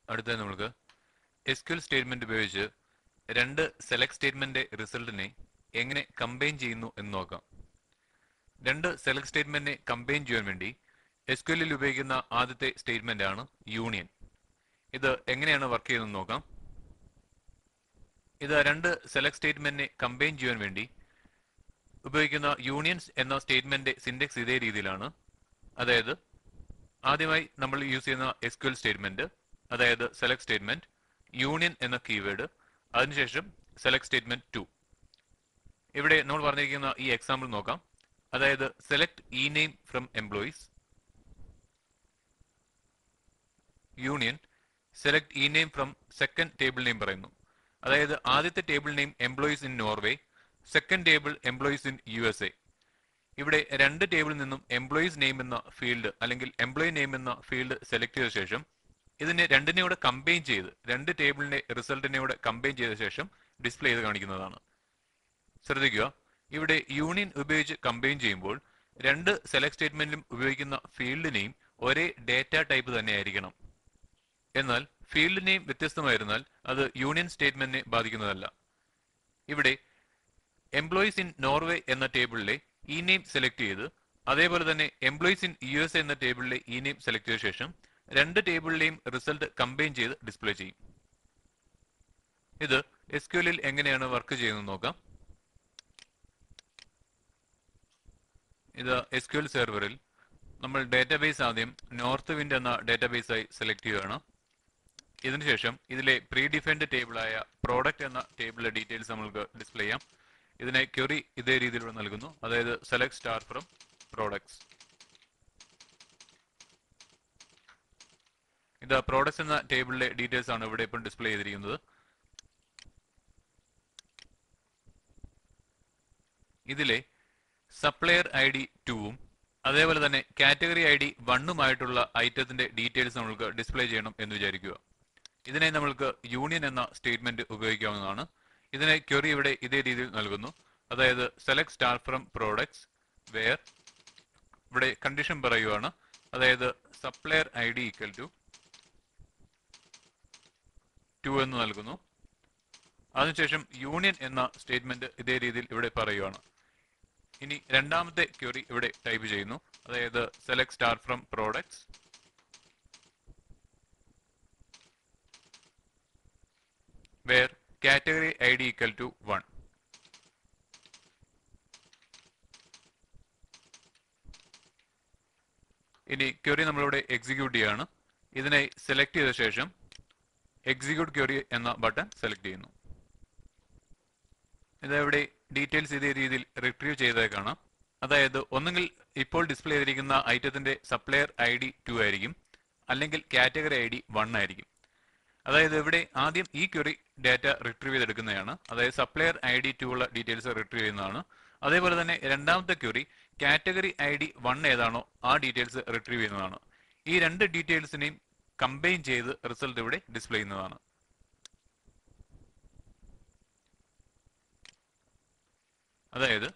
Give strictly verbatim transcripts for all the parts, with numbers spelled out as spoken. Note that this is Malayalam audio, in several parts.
അടുത്ത നമുക്ക് എസ് ക്യു എൽ സ്റ്റേറ്റ്മെന്റ് ഉപയോഗിച്ച് രണ്ട് സെലക്ട് സ്റ്റേറ്റ്മെന്റ് റിസൾട്ടിനെ എങ്ങനെ കമ്പൈൻ ചെയ്യുന്നു എന്ന് നോക്കാം. രണ്ട് സെലക്ട് സ്റ്റേറ്റ്മെന്റിനെ കമ്പൈൻ ചെയ്യാൻ വേണ്ടി എസ് ക്യു എല്ലിൽ ഉപയോഗിക്കുന്ന ആദ്യത്തെ സ്റ്റേറ്റ്മെന്റ് ആണ് യൂണിയൻ. ഇത് എങ്ങനെയാണ് വർക്ക് ചെയ്യുന്നത് നോക്കാം. ഇത് രണ്ട് സെലക്ട് സ്റ്റേറ്റ്മെന്റിനെ കമ്പൈൻ ചെയ്യാൻ വേണ്ടി ഉപയോഗിക്കുന്ന യൂണിയൻസ് എന്ന സ്റ്റേറ്റ്മെന്റ് സിന്റക്സ് ഇതേ രീതിയിലാണ്. അതായത് ആദ്യമായി നമ്മൾ യൂസ് ചെയ്യുന്ന എസ് ക്യു എൽ സ്റ്റേറ്റ്മെന്റ്, അതായത് സെലക്ട് സ്റ്റേറ്റ്മെന്റ്, യൂണിയൻ എന്ന കീവേഡ്, അതിനുശേഷം സെലക്ട് സ്റ്റേറ്റ്മെന്റ് ടു. ഇവിടെ നമ്മൾ പറഞ്ഞിരിക്കുന്ന ഈ എക്സാമ്പിൾ നോക്കാം. അതായത് select E name from employees, union select E name from second table name പറയുന്നു. അതായത് ആദ്യത്തെ table name employees in Norway, second table employees in U S A. ഇവിടെ രണ്ട് ടേബിളിൽ നിന്നും എംപ്ലോയീസ് നെയിം എന്ന ഫീൽഡ് അല്ലെങ്കിൽ എംപ്ലോയി നെയിം എന്ന ഫീൽഡ് സെലക്ട് ചെയ്ത ശേഷം ഇതിനെ രണ്ടിനെ കൂടെ കമ്പൈൻ ചെയ്ത് രണ്ട് ടേബിളിന്റെ റിസൾട്ടിനെ കൂടെ കമ്പൈൻ ചെയ്ത ശേഷം ഡിസ്പ്ലേ ചെയ്ത് കാണിക്കുന്നതാണ്. ശ്രദ്ധിക്കുക, ഇവിടെ യൂണിയൻ ഉപയോഗിച്ച് കമ്പൈൻ ചെയ്യുമ്പോൾ രണ്ട് സെലക്ട് സ്റ്റേറ്റ്മെന്റിലും ഉപയോഗിക്കുന്ന ഫീൽഡ് നെയിം ഒരേ ഡേറ്റ ടൈപ്പ് തന്നെ ആയിരിക്കണം. എന്നാൽ ഫീൽഡ് നെയിം വ്യത്യസ്തമായിരുന്നാൽ അത് യൂണിയൻ സ്റ്റേറ്റ്മെന്റിനെ ബാധിക്കുന്നതല്ല. ഇവിടെ എംപ്ലോയീസ് ഇൻ നോർവേ എന്ന ടേബിളിലെ ഇ നെയിം സെലക്ട് ചെയ്ത് അതേപോലെ തന്നെ എംപ്ലോയീസ് ഇൻ യു എസ് എന്ന ടേബിളിലെ ഇ നെയിം സെലക്ട് ചെയ്ത ശേഷം രണ്ട് ടേബിളിലെയും റിസൾട്ട് കമ്പൈൻ ചെയ്ത് ഡിസ്പ്ലേ ചെയ്യും. ഇത് എസ് ക്യു എല്ലിൽ എങ്ങനെയാണ് വർക്ക് ചെയ്യുന്നത് നോക്കാം. ഇത് എസ് ക്യു എൽ സെർവറിൽ നമ്മൾ ഡേറ്റാബേസ് ആദ്യം നോർത്ത് വിൻഡ് എന്ന ഡേറ്റാബേസ് ആയി സെലക്ട് ചെയ്യുകയാണ്. ഇതിനുശേഷം ഇതിലെ പ്രീ ഡിഫൈൻഡ് ടേബിളായ പ്രോഡക്റ്റ് എന്ന ടേബിളിലെ ഡീറ്റെയിൽസ് നമ്മൾക്ക് ഡിസ്പ്ലേ ചെയ്യാം. ഇതിനെ ക്വറി ഇതേ രീതിയിലൂടെ നൽകുന്നു. അതായത് സെലക്ട് സ്റ്റാർ ഫ്രം പ്രോഡക്ട്സ്. ഇത് പ്രോഡക്ട്സ് എന്ന ടേബിളിലെ ഡീറ്റെയിൽസ് ആണ് ഇവിടെ ഇപ്പോൾ ഡിസ്പ്ലേ ചെയ്തിരിക്കുന്നത്. ഇതിലെ സപ്ലയർ ഐ ഡി ടൂവും അതേപോലെ തന്നെ കാറ്റഗറി ഐ ഡി വണ്ണുമായിട്ടുള്ള ഐറ്റത്തിന്റെ ഡീറ്റെയിൽസ് നമ്മൾക്ക് ഡിസ്പ്ലേ ചെയ്യണം എന്ന് വിചാരിക്കുക. ഇതിനെ നമ്മൾക്ക് യൂണിയൻ എന്ന സ്റ്റേറ്റ്മെന്റ് ഉപയോഗിക്കാവുന്നതാണ്. ഇതിനെ ക്വറി ഇവിടെ ഇതേ രീതിയിൽ നൽകുന്നു. അതായത് select star from products where ഇവിടെ കണ്ടീഷൻ പറയുകയാണ്. അതായത് supplier I D equal to two എന്ന് നൽകുന്നു. അതിനുശേഷം യൂണിയൻ എന്ന സ്റ്റേറ്റ്മെന്റ് ഇതേ രീതിയിൽ ഇവിടെ പറയുകയാണ്. ഇനി രണ്ടാമത്തെ ക്വറി ഇവിടെ ടൈപ്പ് ചെയ്യുന്നു. അതായത് select star from products where category I D equal to one. ഇനി ക്വറി നമ്മളിവിടെ എക്സിക്യൂട്ട് ചെയ്യാണ്. ഇതിനെ സെലക്ട് ചെയ്ത ശേഷം എക്സിക്യൂട്ട് ക്വറി എന്ന ബട്ടൺ സെലക്ട് ചെയ്യുന്നു. ഇതിവിടെ ഡീറ്റെയിൽസ് ഇതേ രീതിയിൽ റിട്രീവ് ചെയ്തതായി കാണാം. അതായത് ഒന്നുകിൽ ഇപ്പോൾ ഡിസ്പ്ലേ ചെയ്തിരിക്കുന്ന ഐറ്റത്തിന്റെ സപ്ലയർ ഐ ഡി ടു ആയിരിക്കും, അല്ലെങ്കിൽ കാറ്റഗറി ഐ ഡി വൺ ആയിരിക്കും. അതായത് ഇവിടെ ആദ്യം ഈ ക്വറി ഡാറ്റ റിട്രീവ് ചെയ്തെടുക്കുന്നതാണ്. അതായത് സപ്ലയർ ഐ ഡി ടു ഉള്ള ഡീറ്റെയിൽസ് റിട്രീവ് ചെയ്യുന്നതാണ്. അതേപോലെ തന്നെ രണ്ടാമത്തെ query category I D one ഏതാണോ ആ ഡീറ്റെയിൽസ് റിട്രീവ് ചെയ്യുന്നതാണ്. ഈ രണ്ട് ഡീറ്റെയിൽസിനെയും കമ്പൈൻ ചെയ്ത് റിസൾട്ട് ഇവിടെ ഡിസ്പ്ലേ ചെയ്യുന്നതാണ്. അതായത്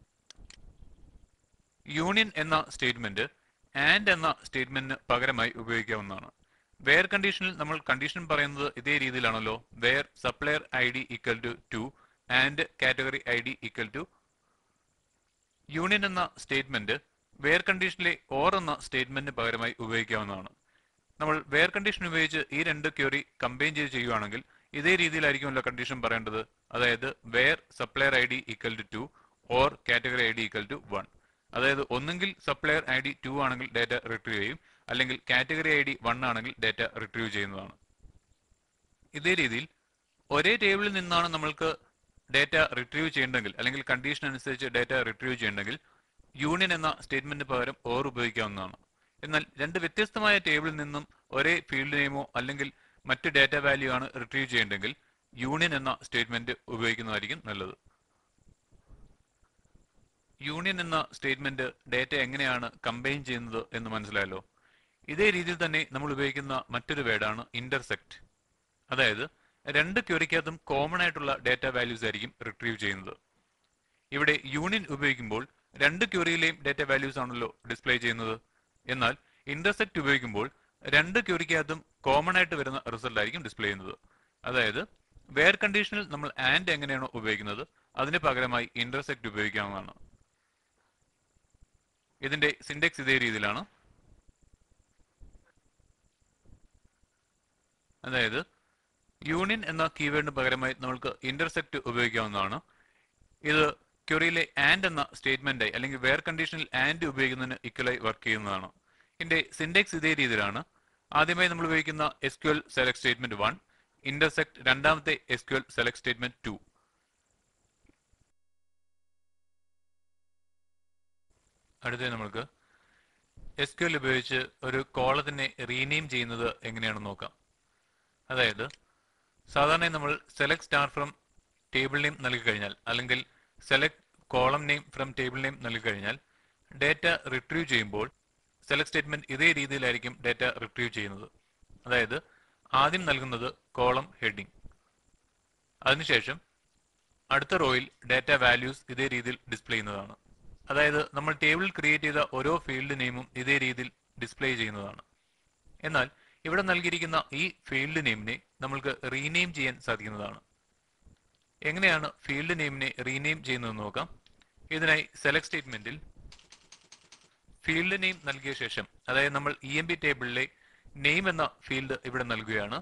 യൂണിയൻ എന്ന സ്റ്റേറ്റ്മെന്റ് ആൻഡ് എന്ന സ്റ്റേറ്റ്മെന്റിന് പകരമായി ഉപയോഗിക്കാവുന്നതാണ്. വെയർ കണ്ടീഷനിൽ നമ്മൾ കണ്ടീഷൻ പറയുന്നത് ഇതേ രീതിയിലാണല്ലോ. Where supplier I D equal to two and category I D equal to. Union എന്ന സ്റ്റേറ്റ്മെന്റ് വെയർ കണ്ടീഷനിലെ ഓർ എന്ന സ്റ്റേറ്റ്മെന്റിന് പകരമായി ഉപയോഗിക്കാവുന്നതാണ്. നമ്മൾ വെയർ കണ്ടീഷൻ ഉപയോഗിച്ച് ഈ രണ്ട് ക്വറി കമ്പൈൻ ചെയ്ത് ചെയ്യുകയാണെങ്കിൽ ഇതേ രീതിയിലായിരിക്കുമല്ലോ കണ്ടീഷൻ പറയേണ്ടത്. അതായത് where supplier I D equal to two or category I D equal to one. അതായത് ഒന്നെങ്കിൽ സപ്ലയർ ഐ ഡി ടു ആണെങ്കിൽ ഡാറ്റ റിട്രീവ് ചെയ്യും, അല്ലെങ്കിൽ കാറ്റഗറി ഐ ഡി വൺ ആണെങ്കിൽ ഡാറ്റ റിട്രീവ് ചെയ്യുന്നതാണ്. ഇതേ രീതിയിൽ ഒരേ ടേബിളിൽ നിന്നാണ് നമ്മൾക്ക് ഡാറ്റ റിട്രീവ് ചെയ്യേണ്ടെങ്കിൽ, അല്ലെങ്കിൽ കണ്ടീഷൻ അനുസരിച്ച് ഡാറ്റ റിട്രീവ് ചെയ്യേണ്ടെങ്കിൽ യൂണിയൻ എന്ന സ്റ്റേറ്റ്മെന്റിന് പകരം ഓർ ഉപയോഗിക്കാവുന്നതാണ്. എന്നാൽ രണ്ട് വ്യത്യസ്തമായ ടേബിളിൽ നിന്നും ഒരേ ഫീൽഡ് നെയിമോ അല്ലെങ്കിൽ മറ്റ് ഡാറ്റ വാല്യൂ ആണ് റിട്രീവ് ചെയ്യേണ്ടെങ്കിൽ യൂണിയൻ എന്ന സ്റ്റേറ്റ്മെന്റ് ഉപയോഗിക്കുന്നതായിരിക്കും നല്ലത്. യൂണിയൻ എന്ന സ്റ്റേറ്റ്മെന്റ് ഡാറ്റ എങ്ങനെയാണ് കമ്പൈൻ ചെയ്യുന്നത് എന്ന് മനസ്സിലായല്ലോ. ഇതേ രീതിയിൽ തന്നെ നമ്മൾ ഉപയോഗിക്കുന്ന മറ്റൊരു വേർഡാണ് ഇന്റർസെക്ട്. അതായത് രണ്ട് ക്വറിക്കകത്തും കോമൺ ആയിട്ടുള്ള ഡാറ്റ വാല്യൂസ് ആയിരിക്കും റിട്രീവ് ചെയ്യുന്നത്. ഇവിടെ യൂണിയൻ ഉപയോഗിക്കുമ്പോൾ രണ്ട് ക്വറിയിലെയും ഡാറ്റ വാല്യൂസ് ആണല്ലോ ഡിസ്പ്ലേ ചെയ്യുന്നത്. എന്നാൽ ഇന്റർസെക്ട് ഉപയോഗിക്കുമ്പോൾ രണ്ട് ക്യൂറിക്കകത്തും കോമൺ ആയിട്ട് വരുന്ന റിസൾട്ട് ആയിരിക്കും ഡിസ്പ്ലേ ചെയ്യുന്നത്. അതായത് വേർ കണ്ടീഷനിൽ നമ്മൾ ആൻഡ് എങ്ങനെയാണോ ഉപയോഗിക്കുന്നത് അതിന് പകരമായി ഇന്റർസെക്ട് ഉപയോഗിക്കാവുന്നതാണ്. ഇതിന്റെ സിന്റെക്സ് ഇതേ രീതിയിലാണ്. അതായത് യൂണിയൻ എന്ന കീവേഡിന് പകരമായി നമുക്ക് ഇന്റർസെക്ട് ഉപയോഗിക്കാവുന്നതാണ്. ഇത് ക്വറിയിലെ ആൻഡ് എന്ന സ്റ്റേറ്റ്മെന്റായി അല്ലെങ്കിൽ വേർ കണ്ടീഷനിൽ ആൻഡ് ഉപയോഗിക്കുന്നതിന് ഇക്വലായി വർക്ക് ചെയ്യുന്നതാണ്. ഇതിന്റെ സിന്റെക്സ് ഇതേ രീതിയിലാണ്. ആദ്യമായി നമ്മൾ ഉപയോഗിക്കുന്ന S Q L select statement one, intersect രണ്ടാമത്തെ S Q L select statement two. അടുത്തത് നമുക്ക് എസ് ക്യു എൽ ഉപയോഗിച്ച് ഒരു കോളത്തിനെ റീനെയിം ചെയ്യുന്നത് എങ്ങനെയാണെന്ന് നോക്കാം. അതായത് സാധാരണ നമ്മൾ select star from table name നൽകി കഴിഞ്ഞാൽ അല്ലെങ്കിൽ select column name from table name നൽകി കഴിഞ്ഞാൽ ഡേറ്റ റിട്രീവ് ചെയ്യുമ്പോൾ സെലക്ട് സ്റ്റേറ്റ്മെന്റ് ഇതേ രീതിയിലായിരിക്കും ഡേറ്റ റിട്രീവ് ചെയ്യുന്നത്. അതായത് ആദ്യം നൽകുന്നത് കോളം ഹെഡിങ്, അതിനുശേഷം അടുത്ത റോയിൽ ഡേറ്റ വാല്യൂസ് ഇതേ രീതിയിൽ ഡിസ്പ്ലേ ചെയ്യുന്നതാണ്. അതായത് നമ്മൾ ടേബിളിൽ ക്രിയേറ്റ് ചെയ്ത ഓരോ ഫീൽഡ് നെയിമും ഇതേ രീതിയിൽ ഡിസ്പ്ലേ ചെയ്യുന്നതാണ്. എന്നാൽ ഇവിടെ നൽകിയിരിക്കുന്ന ഈ ഫീൽഡ് നെയിമിനെ നമ്മൾക്ക് റീനെയിം ചെയ്യാൻ സാധിക്കുന്നതാണ്. എങ്ങനെയാണ് ഫീൽഡ് നെയിമിനെ റീനെയിം ചെയ്യുന്നത് നോക്കാം. ഇതിനായി സെലക്ട് സ്റ്റേറ്റ്മെന്റിൽ ഫീൽഡ് നെയിം നൽകിയ ശേഷം, അതായത് നമ്മൾ ഇ എം ബി ടേബിളിലെ നെയിം എന്ന ഫീൽഡ് ഇവിടെ നൽകുകയാണ്.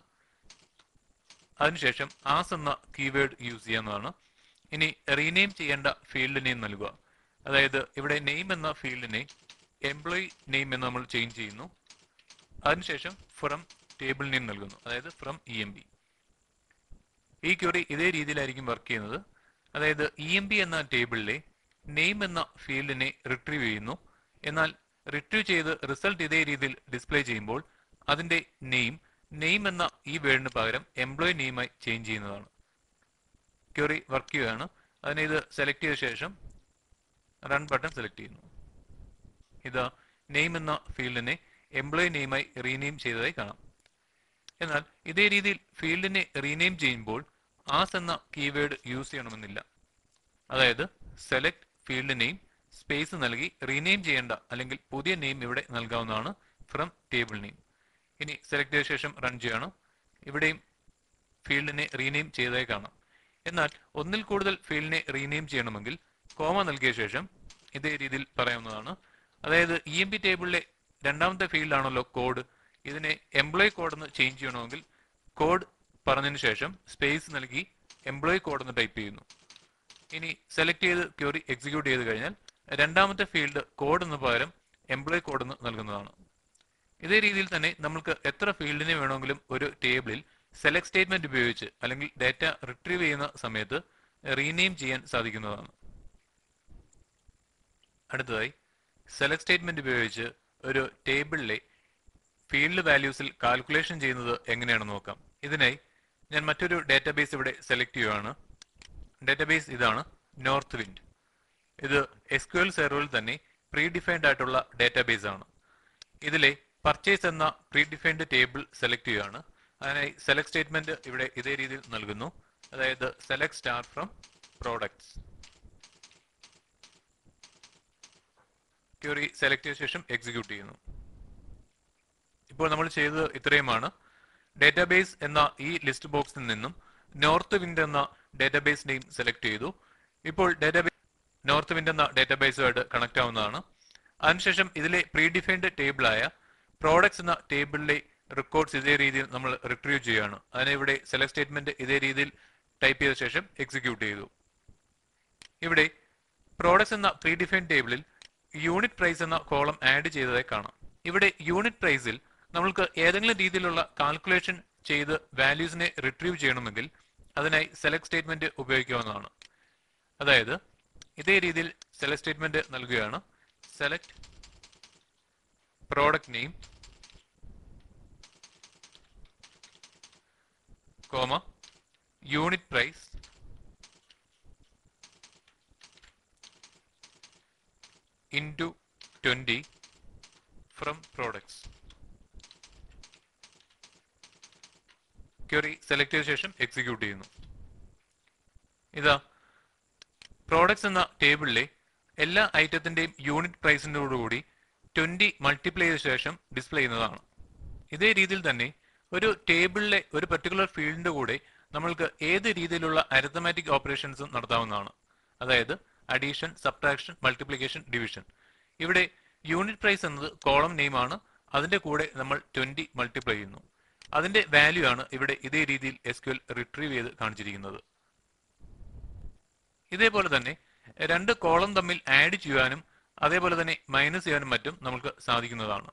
അതിനുശേഷം ആസ് എന്ന കീവേഡ് യൂസ് ചെയ്യാവുന്നതാണ്. ഇനി റീനെയിം ചെയ്യേണ്ട ഫീൽഡ് നെയിം നൽകുക. അതായത് ഇവിടെ നെയിം എന്ന ഫീൽഡിനെ എംപ്ലോയി നെയിം എന്ന് നമ്മൾ ചേഞ്ച് ചെയ്യുന്നു. അതിനുശേഷം ഫ്രം ടേബിൾ നെയിം നൽകുന്നു, അതായത് ഫ്രം ഇ എം ബി. ഈ ക്വറി ഇതേ രീതിയിലായിരിക്കും വർക്ക് ചെയ്യുന്നത്. അതായത് ഇ എം ബി എന്ന ടേബിളിലെ നെയിം എന്ന ഫീൽഡിനെ റിട്രീവ് ചെയ്യുന്നു. എന്നാൽ റിട്രീവ് ചെയ്ത് റിസൾട്ട് ഇതേ രീതിയിൽ ഡിസ്പ്ലേ ചെയ്യുമ്പോൾ അതിന്റെ നെയിം നെയിം എന്ന ഈ വേർഡിന് പകരം എംപ്ലോയി നെയിമായി ചേഞ്ച് ചെയ്യുന്നതാണ്. ക്വറി വർക്ക് ചെയ്യുകയാണ്. അതിനെ ഇത് സെലക്ട് ചെയ്ത ശേഷം റൺ ബട്ടൺ സെലക്ട് ചെയ്യുന്നു. ഇത് നെയിം എന്ന ഫീൽഡിനെ എംപ്ലോയി നെയിമായി റീനെയിം ചെയ്തതായി കാണാം. എന്നാൽ ഇതേ രീതിയിൽ ഫീൽഡിനെ റീനെയിം ചെയ്യുമ്പോൾ ആസ് എന്ന കീവേഡ് യൂസ് ചെയ്യണമെന്നില്ല. അതായത് സെലക്ട് ഫീൽഡ് നെയിം സ്പേസ് നൽകി റീനെയിം ചെയ്യേണ്ട അല്ലെങ്കിൽ പുതിയ നെയിം ഇവിടെ നൽകാവുന്നതാണ്, ഫ്രം ടേബിൾ നെയിം. ഇനി സെലക്ട് ചെയ്ത ശേഷം റൺ ചെയ്യാണ്. ഇവിടെയും ഫീൽഡിനെ റീനെയിം ചെയ്തതായി കാണാം. എന്നാൽ ഒന്നിൽ കൂടുതൽ ഫീൽഡിനെ റീനെയിം ചെയ്യണമെങ്കിൽ കോമ നൽകിയ ശേഷം ഇതേ രീതിയിൽ പറയാവുന്നതാണ്. അതായത് ഇ എം ബി ടേബിളിലെ രണ്ടാമത്തെ ഫീൽഡ് ആണല്ലോ കോഡ്. ഇതിനെ എംപ്ലോയി കോഡ് എന്ന് ചേഞ്ച് ചെയ്യണമെങ്കിൽ കോഡ് പറഞ്ഞതിന് ശേഷം സ്പേസ് നൽകി എംപ്ലോയി കോഡ് എന്ന് ടൈപ്പ് ചെയ്യുന്നു. ഇനി സെലക്ട് ചെയ്ത് ക്വറി എക്സിക്യൂട്ട് ചെയ്ത് കഴിഞ്ഞാൽ രണ്ടാമത്തെ ഫീൽഡ് കോഡ് എന്ന് പകരം എംപ്ലോയി കോഡ് എന്ന് നൽകുന്നതാണ്. ഇതേ രീതിയിൽ തന്നെ നമുക്ക് എത്ര ഫീൽഡിനെ വേണമെങ്കിലും ഒരു ടേബിളിൽ സെലക്ട് സ്റ്റേറ്റ്മെന്റ് ഉപയോഗിച്ച് അല്ലെങ്കിൽ ഡാറ്റ റിട്രീവ് ചെയ്യുന്ന സമയത്ത് റീനെയിം ചെയ്യാൻ സാധിക്കുന്നതാണ്. അടുത്തതായി സെലക്ട് സ്റ്റേറ്റ്മെന്റ് ഉപയോഗിച്ച് ഒരു ടേബിളിലെ ഫീൽഡ് വാല്യൂസിൽ കാൽക്കുലേഷൻ ചെയ്യുന്നത് എങ്ങനെയാണെന്ന് നോക്കാം. ഇതിനായി ഞാൻ മറ്റൊരു ഡാറ്റാബേസ് ഇവിടെ സെലക്ട് ചെയ്യുകയാണ്. ഡാറ്റാബേസ് ഇതാണ്, നോർത്ത് വിൻഡ്. ഇത് എസ് ക്യു എൽ സെർവറിൽ തന്നെ പ്രീ ഡിഫൈൻഡ് ആയിട്ടുള്ള ഡാറ്റാബേസ് ആണ്. ഇതിലെ പർച്ചേസ് എന്ന പ്രീ ഡിഫൈൻഡ് ടേബിൾ സെലക്ട് ചെയ്യുകയാണ്. അതിനായി സെലക്ട് സ്റ്റേറ്റ്മെന്റ് ഇവിടെ ഇതേ രീതിയിൽ നൽകുന്നു. അതായത് select star from products. Query select ചെയ്ത ശേഷം എക്സിക്യൂട്ട് ചെയ്യുന്നു. ഇപ്പോൾ നമ്മൾ ചെയ്തത് ഇത്രയുമാണ്. ഡേറ്റാബേസ് എന്ന ഈ ലിസ്റ്റ് ബോക്സിൽ നിന്നും നോർത്ത് വിൻഡ് എന്ന ഡേറ്റാബേസ് നെയിം സെലക്ട് ചെയ്തു. ഇപ്പോൾ ഡേറ്റാബേസ് നോർത്ത് വിൻഡ് എന്ന ഡേറ്റാബേസുമായിട്ട് കണക്ട് ആവുന്നതാണ്. അതിനുശേഷം ഇതിലെ പ്രീ ഡിഫൈൻഡ് ടേബിളായ പ്രോഡക്ട്സ് എന്ന ടേബിളിലെ റെക്കോർഡ്സ് ഇതേ രീതിയിൽ നമ്മൾ റിട്രീവ് ചെയ്യുകയാണ്. അതിനെ ഇവിടെ സെലക്ട് സ്റ്റേറ്റ്മെന്റ് ഇതേ രീതിയിൽ ടൈപ്പ് ചെയ്ത ശേഷം എക്സിക്യൂട്ട് ചെയ്തു. ഇവിടെ പ്രോഡക്ട്സ് എന്ന പ്രീ ഡിഫൈൻഡ് ടേബിളിൽ യൂണിറ്റ് പ്രൈസ് എന്ന കോളം ആഡ് ചെയ്തതായി കാണാം. ഇവിടെ യൂണിറ്റ് പ്രൈസിൽ നമ്മൾക്ക് ഏതെങ്കിലും രീതിയിലുള്ള കാൽക്കുലേഷൻ ചെയ്ത് വാല്യൂസിനെ റിട്രീവ് ചെയ്യണമെങ്കിൽ അതിനായി സെലക്ട് സ്റ്റേറ്റ്മെന്റ് ഉപയോഗിക്കാവുന്നതാണ്. അതായത് ഇതേ രീതിയിൽ സെലക്ട് സ്റ്റേറ്റ്മെന്റ് നൽകുകയാണ്. Select product name comma unit price into twenty from products. Query select ചെയ്ത ശേഷം എക്സിക്യൂട്ട് ചെയ്യുന്നു. ഇതാ പ്രോഡക്ട്സ് എന്ന ടേബിളിലെ എല്ലാ ഐറ്റത്തിന്റെയും യൂണിറ്റ് പ്രൈസിനോടുകൂടി ട്വന്റി മൾട്ടിപ്ലൈ ചെയ്ത ശേഷം ഡിസ്പ്ലേ ചെയ്യുന്നതാണ്. ഇതേ രീതിയിൽ തന്നെ ഒരു ടേബിളിലെ ഒരു പെർട്ടിക്കുലർ ഫീൽഡിന്റെ കൂടെ നമ്മൾക്ക് ഏത് രീതിയിലുള്ള അരിത്തമാറ്റിക് ഓപ്പറേഷൻസും നടത്താവുന്നതാണ്. അതായത് അഡീഷൻ, സബ്ട്രാക്ഷൻ, മൾട്ടിപ്ലിക്കേഷൻ, ഡിവിഷൻ. ഇവിടെ യൂണിറ്റ് പ്രൈസ് എന്നത് കോളം നെയിം ആണ്. അതിന്റെ കൂടെ നമ്മൾ ട്വന്റി മൾട്ടിപ്ലൈ ചെയ്യുന്നു. അതിന്റെ വാല്യൂ ആണ് ഇവിടെ ഇതേ രീതിയിൽ എസ് ക്യു എൽ റിട്രീവ് ചെയ്ത് കാണിച്ചിരിക്കുന്നത്. ഇതേപോലെ തന്നെ രണ്ട് കോളം തമ്മിൽ ആഡ് ചെയ്യാനും അതേപോലെ തന്നെ മൈനസ് ചെയ്യാനും മറ്റും നമുക്ക് സാധിക്കുന്നതാണ്.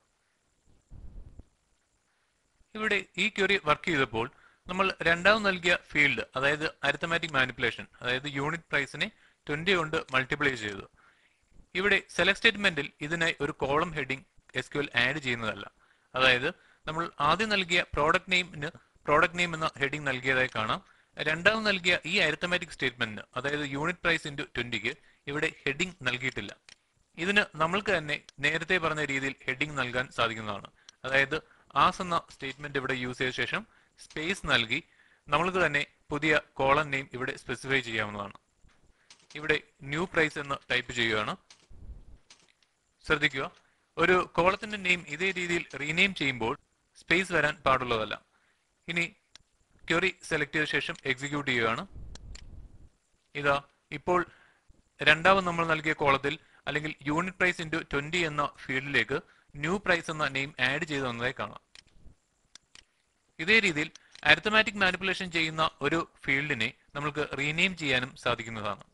ഇവിടെ ഈ ക്വറി വർക്ക് ചെയ്തപ്പോൾ നമ്മൾ രണ്ടാമത് നൽകിയ ഫീൽഡ്, അതായത് അരിത്തമാറ്റിക് മാനിപ്പുലേഷൻ, അതായത് യൂണിറ്റ് പ്രൈസിനെ ട്വന്റി കൊണ്ട് മൾട്ടിപ്ലൈ ചെയ്തു. ഇവിടെ സെലക്ട് സ്റ്റേറ്റ്മെന്റിൽ ഇതിനായി ഒരു column heading S Q L add ചെയ്യുന്നതല്ല. അതായത് നമ്മൾ ആദ്യം നൽകിയ പ്രോഡക്റ്റ് നെയിമിന് പ്രോഡക്റ്റ് നെയിം എന്ന ഹെഡിംഗ് നൽകിയതായി കാണാം. രണ്ടാമത് നൽകിയ ഈ അരിത്തമാറ്റിക് സ്റ്റേറ്റ്മെന്റിന്, അതായത് യൂണിറ്റ് പ്രൈസ് ഇൻറ്റു ട്വന്റിക്ക് ഇവിടെ ഹെഡിംഗ് നൽകിയിട്ടില്ല. ഇതിന് നമ്മൾക്ക് തന്നെ നേരത്തെ പറഞ്ഞ രീതിയിൽ ഹെഡിംഗ് നൽകാൻ സാധിക്കുന്നതാണ്. അതായത് ആസ് എന്ന സ്റ്റേറ്റ്മെന്റ് ഇവിടെ യൂസ് ചെയ്ത ശേഷം സ്പേസ് നൽകി നമ്മൾക്ക് തന്നെ പുതിയ കോളം നെയിം ഇവിടെ സ്പെസിഫൈ ചെയ്യാവുന്നതാണ്. ഇവിടെ ന്യൂ പ്രൈസ് എന്ന് ടൈപ്പ് ചെയ്യുകയാണ്. ശ്രദ്ധിക്കുക, ഒരു കോളത്തിന്റെ നെയിം ഇതേ രീതിയിൽ റീനെയിം ചെയ്യുമ്പോൾ സ്പേസ് വരാൻ പാടുള്ളതല്ല. ഇനി ക്വറി സെലക്ട് ചെയ്ത ശേഷം എക്സിക്യൂട്ട് ചെയ്യുകയാണ്. ഇതാ ഇപ്പോൾ രണ്ടാമത് നമ്മൾ നൽകിയ കോളത്തിൽ അല്ലെങ്കിൽ യൂണിറ്റ് പ്രൈസ് ഇൻറ്റു ട്വന്റി എന്ന ഫീൽഡിലേക്ക് ന്യൂ പ്രൈസ് എന്ന നെയിം ആഡ് ചെയ്ത് വന്നതായി കാണാം. ഇതേ രീതിയിൽ അരിത്തമാറ്റിക് മാനിപ്പുലേഷൻ ചെയ്യുന്ന ഒരു ഫീൽഡിനെ നമുക്ക് റീനെയിം ചെയ്യാനും സാധിക്കുന്നതാണ്.